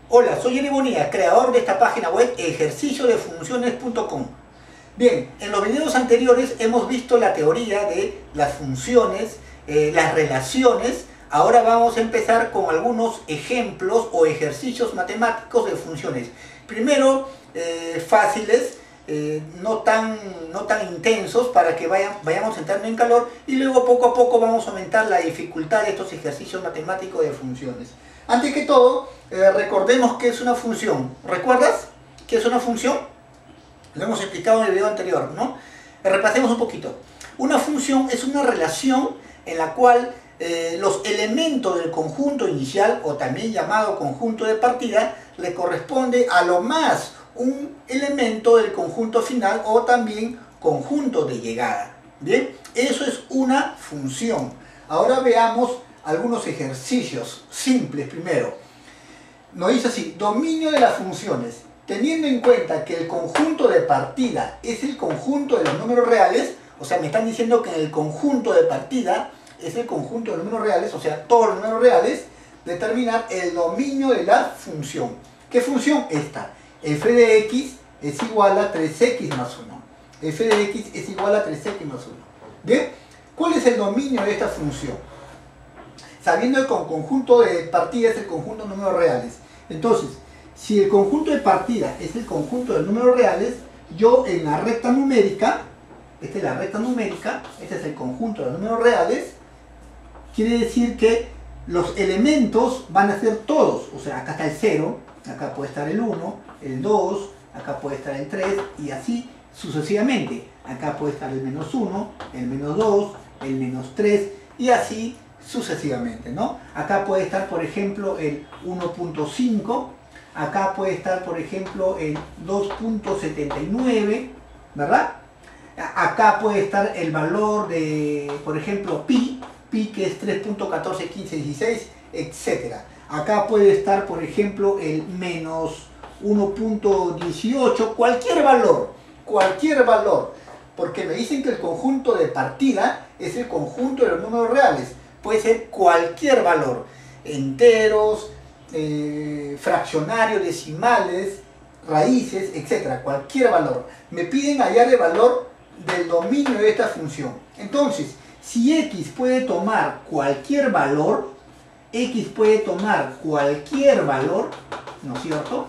Hola, soy Eli Bonilla, creador de esta página web ejerciciodefunciones.com. Bien, en los videos anteriores hemos visto la teoría de las funciones, las relaciones. Ahora vamos a empezar con algunos ejemplos o ejercicios matemáticos de funciones. Primero, fáciles, no tan intensos para que vayamos entrando en calor, y luego poco a poco vamos a aumentar la dificultad de estos ejercicios matemáticos de funciones. Antes que todo, recordemos qué es una función. ¿Recuerdas qué es una función? Lo hemos explicado en el video anterior, ¿no? Repasemos un poquito. Una función es una relación en la cual los elementos del conjunto inicial, o también llamado conjunto de partida, le corresponde a lo más un elemento del conjunto final, o también conjunto de llegada. Bien, eso es una función. Ahora veamos algunos ejercicios simples. Primero, nos dice así: dominio de las funciones. Teniendo en cuenta que el conjunto de partida es el conjunto de los números reales, o sea, me están diciendo que en el conjunto de partida es el conjunto de los números reales, o sea, todos los números reales, determinar el dominio de la función. ¿Qué función? Esta. F de x es igual a 3x más 1. F de x es igual a 3x más 1. ¿Bien? ¿Cuál es el dominio de esta función? Sabiendo que el conjunto de partida es el conjunto de números reales. Entonces, si el conjunto de partida es el conjunto de números reales, yo en la recta numérica, esta es la recta numérica, este es el conjunto de números reales, quiere decir que los elementos van a ser todos. O sea, acá está el 0, acá puede estar el 1, el 2, acá puede estar el 3, y así sucesivamente. Acá puede estar el menos 1, el menos 2, el menos 3, y así sucesivamente, ¿no? Acá puede estar, por ejemplo, el 1.5, acá puede estar, por ejemplo, el 2.79, ¿verdad? Acá puede estar el valor de, por ejemplo, pi que es 3.141516, etc. Acá puede estar, por ejemplo, el menos 1.18, cualquier valor, porque me dicen que el conjunto de partida es el conjunto de los números reales. Puede ser cualquier valor, enteros, fraccionarios, decimales, raíces, etc. Cualquier valor. Me piden hallar el valor del dominio de esta función. Entonces, si x puede tomar cualquier valor, ¿no es cierto?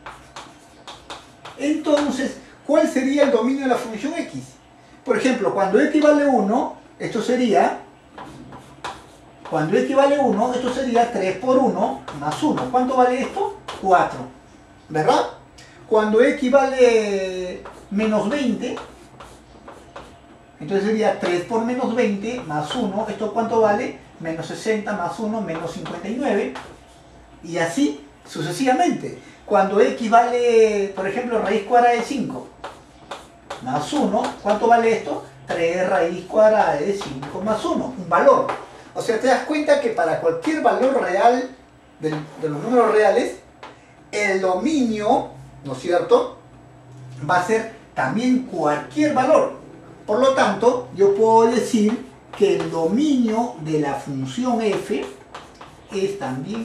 Entonces, ¿cuál sería el dominio de la función x? Por ejemplo, cuando x vale 1, esto sería 3 por 1 más 1. ¿Cuánto vale esto? 4. ¿Verdad? Cuando x vale menos 20, entonces sería 3 por menos 20 más 1. ¿Esto cuánto vale? Menos 60 más 1, menos 59. Y así sucesivamente. Cuando x vale, por ejemplo, raíz cuadrada de 5 más 1, ¿cuánto vale esto? 3 raíz cuadrada de 5 más 1. Un valor. O sea, te das cuenta que para cualquier valor real de los números reales, el dominio, ¿no es cierto?, va a ser también cualquier valor. Por lo tanto, yo puedo decir que el dominio de la función f es también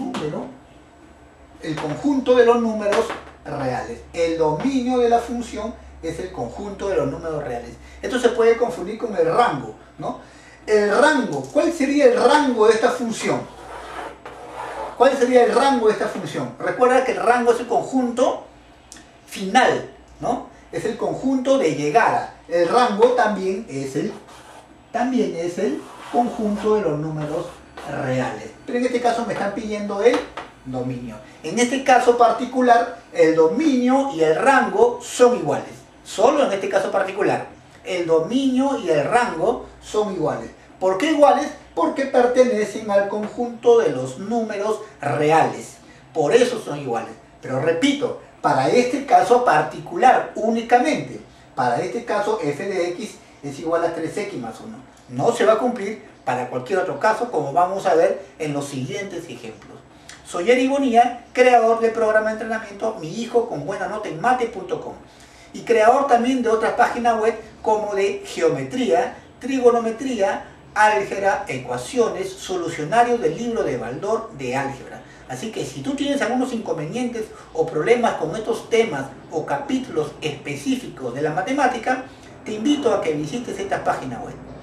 el conjunto de los números reales. El dominio de la función es el conjunto de los números reales. Esto se puede confundir con el rango, ¿no? El rango, ¿cuál sería el rango de esta función? ¿Cuál sería el rango de esta función? Recuerda que el rango es el conjunto final, ¿no? Es el conjunto de llegada. El rango también es el conjunto de los números reales. Pero en este caso me están pidiendo el dominio. En este caso particular, el dominio y el rango son iguales. Solo en este caso particular, el dominio y el rango son iguales. ¿Por qué iguales? Porque pertenecen al conjunto de los números reales. Por eso son iguales. Pero repito, para este caso particular únicamente, para este caso f de x es igual a 3x más 1. No se va a cumplir para cualquier otro caso, como vamos a ver en los siguientes ejemplos. Soy Eli Bonilla, creador del programa de entrenamiento Mi Hijo con Buena Nota en Mate.com, y creador también de otras páginas web como de geometría, trigonometría, álgebra, ecuaciones, solucionarios del libro de Baldor de álgebra. Así que si tú tienes algunos inconvenientes o problemas con estos temas o capítulos específicos de la matemática, te invito a que visites esta página web.